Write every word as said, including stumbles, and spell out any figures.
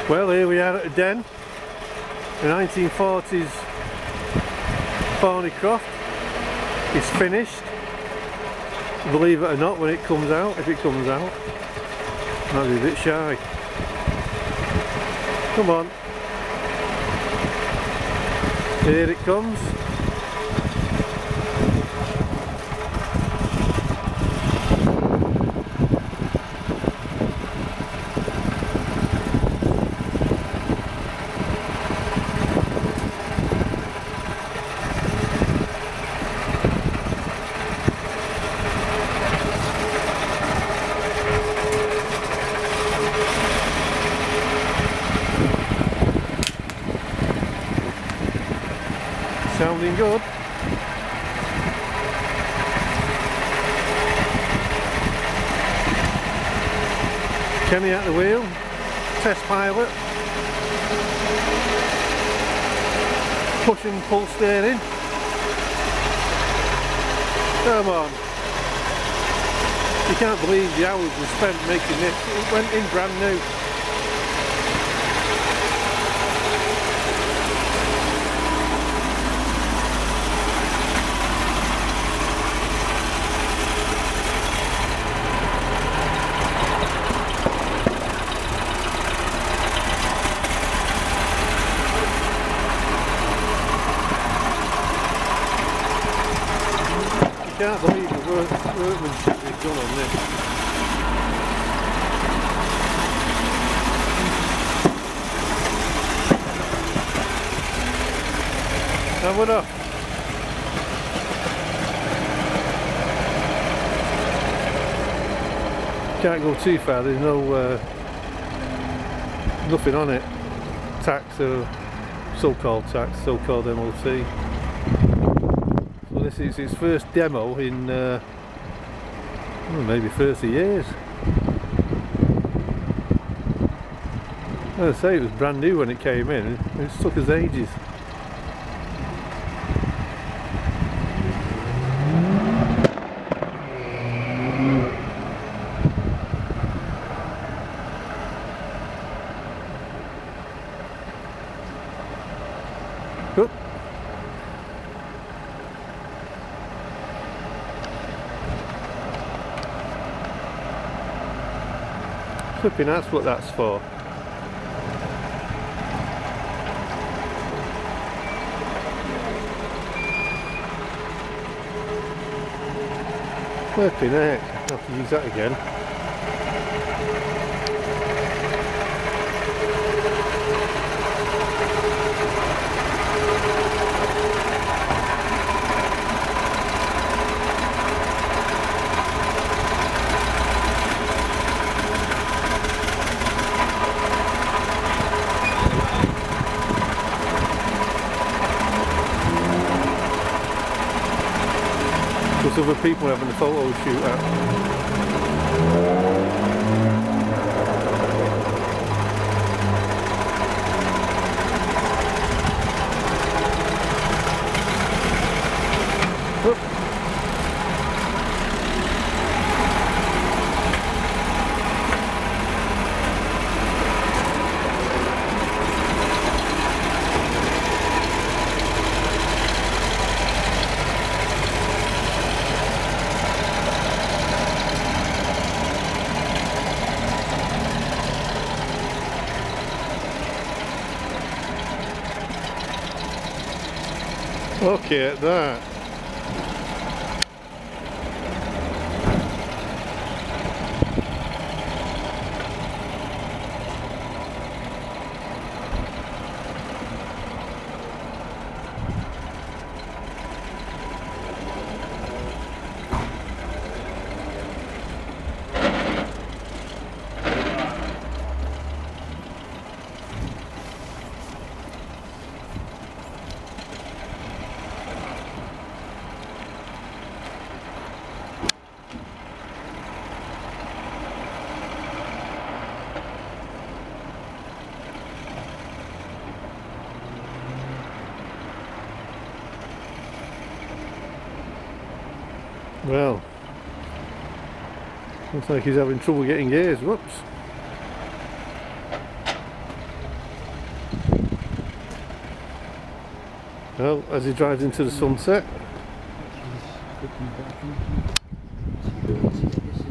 Well, here we are at a den, the nineteen forties Thornycroft is finished, believe it or not, when it comes out, if it comes out. Might be a bit shy. Come on. Here it comes. Sounding good. Kenny at the wheel, test pilot, push and pull steering. Come on. You can't believe the hours we spent making this. It went in brand new. I can't believe the work, workmanship they've done on this. Have it up. Can't go too far, there's no uh, nothing on it. Tax or so-called tax, so-called M O T. This is its first demo in uh, well, maybe thirty years. As I say, it was brand new when it came in. It took us ages. Oop. Flipping, that's what that's for. Flipping heck, I'll have to use that again. There's other people having a photo shoot at. Okay, at that. Well, looks like he's having trouble getting gears. Whoops. Well, as he drives into the sunset. He's looking back.